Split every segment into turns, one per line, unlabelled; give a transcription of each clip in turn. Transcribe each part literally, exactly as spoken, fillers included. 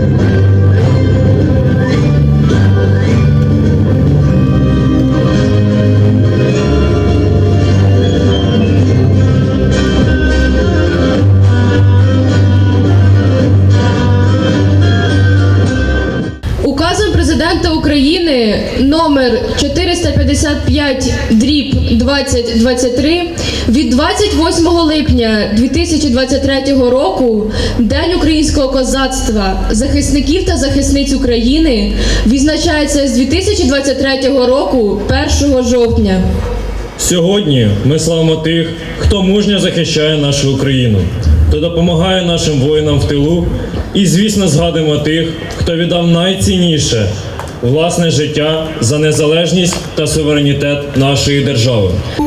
Президента України номер чотириста п'ятдесят п'ять дріб двадцять двадцять три від двадцять восьмого липня дві тисячі двадцять третього року День українського козацтва, захисників та захисниць України відзначається з дві тисячі двадцять третього року першого жовтня.
Сьогодні ми славимо тих, хто мужньо захищає нашу Україну, хто допомагає нашим воїнам в тилу, і, звісно, згадуємо тих, хто віддав найцінніше – власне життя за незалежність та суверенітет нашої держави.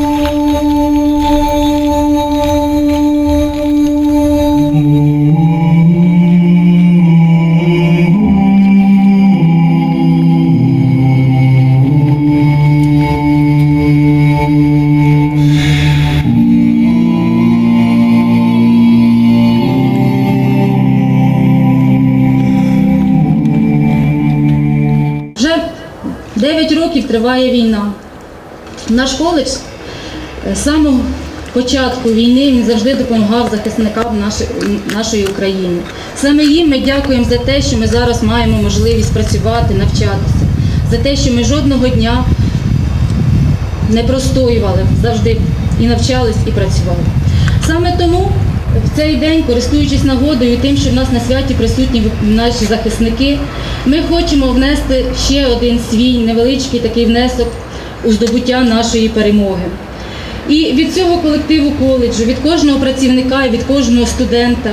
дев'ять років триває війна. Наш коледж з самого початку війни він завжди допомагав захисникам нашої, нашої України. Саме їм ми дякуємо за те, що ми зараз маємо можливість працювати, навчатися. За те, що ми жодного дня не простоювали, завжди і навчались, і працювали. Саме тому в цей день, користуючись нагодою тим, що в нас на святі присутні наші захисники, ми хочемо внести ще один свій невеличкий такий внесок у здобуття нашої перемоги. І від цього колективу коледжу, від кожного працівника і від кожного студента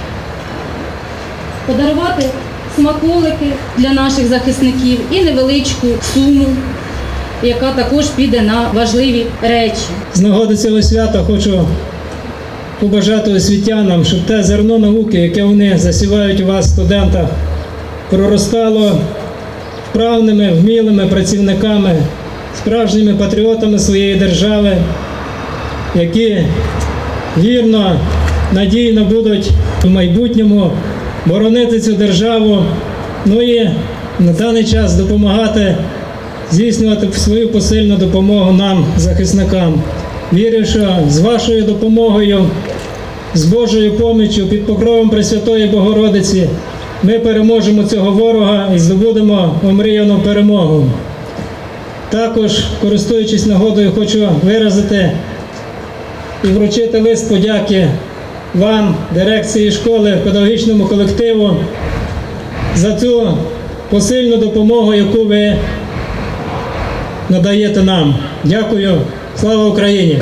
подарувати смаколики для наших захисників і невеличку суму, яка також піде на важливі речі.
З нагоди цього свята хочу побажати освітянам, щоб те зерно науки, яке вони засівають у вас, студентах, проростало вправними, вмілими працівниками, справжніми патріотами своєї держави, які вірно, надійно будуть в майбутньому боронити цю державу, ну і на даний час допомагати здійснювати свою посильну допомогу нам, захисникам. Вірю, що з вашою допомогою, з Божою поміччю, під покровом Пресвятої Богородиці ми переможемо цього ворога і здобудемо омріяну перемогу. Також, користуючись нагодою, хочу виразити і вручити лист подяки вам, дирекції школи, педагогічному колективу, за цю посильну допомогу, яку ви надаєте нам. Дякую. Слава Україні!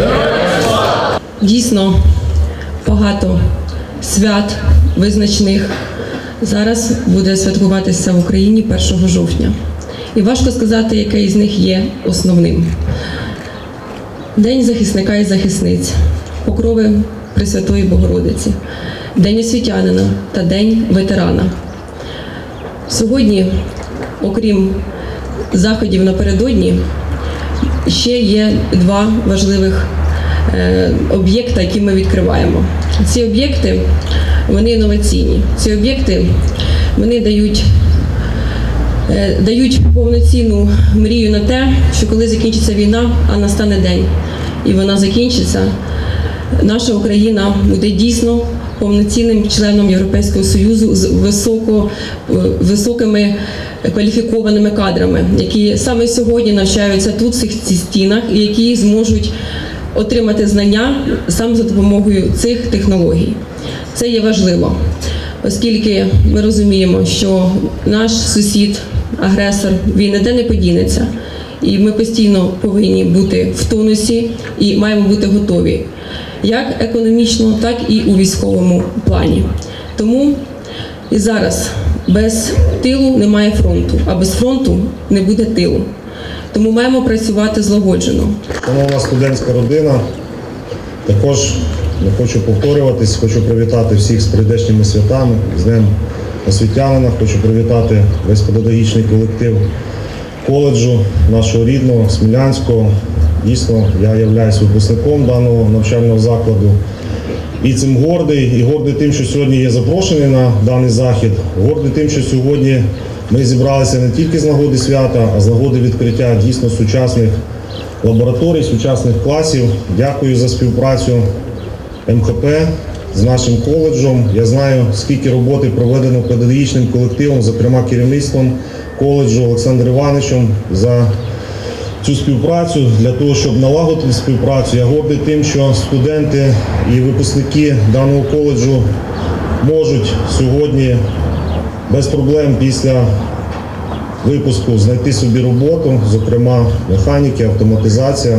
Дійсно, багато свят визначних зараз буде святкуватися в Україні першого жовтня. І важко сказати, який з них є основним. День захисника і захисниць, покрови Пресвятої Богородиці, День освітянина та День ветерана. Сьогодні, окрім заходів напередодні, ще є два важливих е, об'єкти, які ми відкриваємо. Ці об'єкти, вони інноваційні. Ці об'єкти, вони дають, е, дають повноцінну мрію на те, що коли закінчиться війна, а настане день, і вона закінчиться, наша Україна буде дійсно повноцінним членом Європейського Союзу з високо, високими кваліфікованими кадрами, які саме сьогодні навчаються тут, в цих стінах, і які зможуть отримати знання саме за допомогою цих технологій. Це є важливо, оскільки ми розуміємо, що наш сусід, агресор, він ніде не подінеться, і ми постійно повинні бути в тонусі і маємо бути готові, як економічно, так і у військовому плані. Тому і зараз без тилу немає фронту, а без фронту не буде тилу. Тому маємо працювати злагоджено.
Шановна студентська родина, також не хочу повторюватись, хочу привітати всіх з прийдешніми святами, з Днем освітянина, хочу привітати весь педагогічний колектив коледжу нашого рідного, Смілянського. Дійсно, я являюсь випускником даного навчального закладу і цим гордий, і гордий тим, що сьогодні є запрошений на даний захід, гордий тим, що сьогодні ми зібралися не тільки з нагоди свята, а з нагоди відкриття дійсно сучасних лабораторій, сучасних класів. Дякую за співпрацю ем ха пе з нашим коледжем. Я знаю, скільки роботи проведено педагогічним колективом, зокрема керівництвом коледжу Олександром Івановичем, за цю співпрацю, для того, щоб налагодити співпрацю. Я гордий тим, що студенти і випускники даного коледжу можуть сьогодні без проблем після випуску знайти собі роботу, зокрема механіки, автоматизація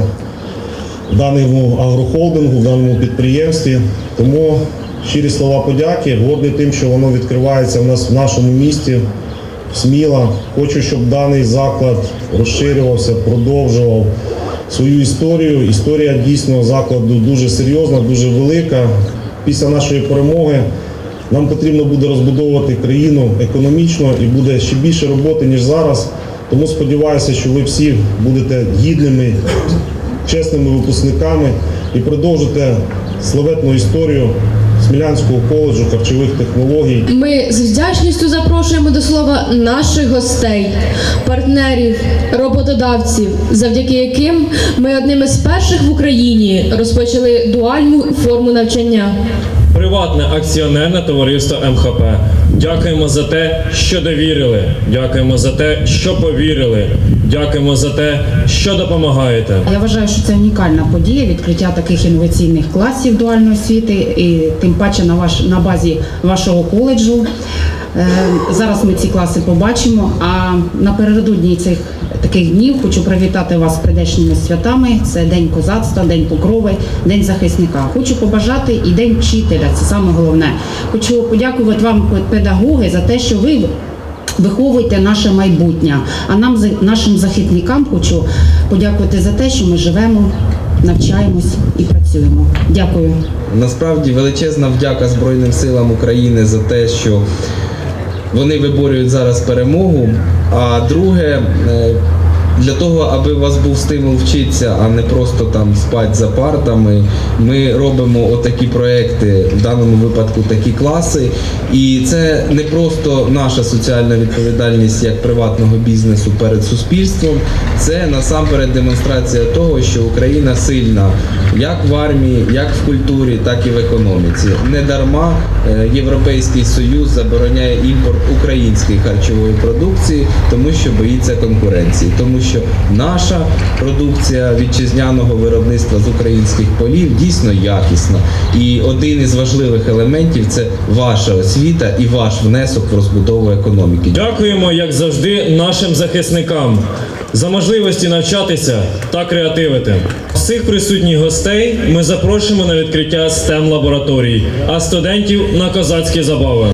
в даному агрохолдингу, в даному підприємстві. Тому щирі слова подяки, гордий тим, що воно відкривається в нас в нашому місті, Сміла. Хочу, щоб даний заклад розширювався, продовжував свою історію. Історія дійсно закладу дуже серйозна, дуже велика. Після нашої перемоги нам потрібно буде розбудовувати країну економічно і буде ще більше роботи, ніж зараз. Тому сподіваюся, що ви всі будете гідними, чесними випускниками і продовжите славетну історію Смілянського коледжу харчових технологій.
Ми з вдячністю запрошуємо до слова наших гостей, партнерів, роботодавців, завдяки яким ми одними з перших в Україні розпочали дуальну форму навчання.
Приватне акціонерне товариство ем ха пе. Дякуємо за те, що довірили. Дякуємо за те, що повірили. Дякуємо за те, що допомагаєте.
Я вважаю, що це унікальна подія, відкриття таких інноваційних класів дуальної освіти, і тим паче на, ваш, на базі вашого коледжу. Е, зараз ми ці класи побачимо, а напередодні цих таких днів хочу привітати вас з прийдешніми святами. Це День козацтва, День Покрови, День захисника. Хочу побажати і День вчителя, це саме головне. Хочу подякувати вам, педагоги, за те, що ви виховуєте наше майбутнє. А нам, нашим захисникам, хочу подякувати за те, що ми живемо, навчаємось і працюємо. Дякую.
Насправді величезна вдяка Збройним силам України за те, що вони виборюють зараз перемогу. А друге, для того, аби у вас був стимул вчитися, а не просто там спати за партами, ми робимо отакі проекти, в даному випадку такі класи. І це не просто наша соціальна відповідальність як приватного бізнесу перед суспільством, це насамперед демонстрація того, що Україна сильна як в армії, як в культурі, так і в економіці. Недарма Європейський Союз забороняє імпорт української харчової продукції, тому що боїться конкуренції. Тому що наша продукція вітчизняного виробництва з українських полів дійсно якісна. І один із важливих елементів – це ваша освіта і ваш внесок в розбудову економіки.
Дякуємо, як завжди, нашим захисникам за можливості навчатися та креативити. Всіх присутніх гостей ми запрошуємо на відкриття стем-лабораторій, а студентів – на козацькі забави.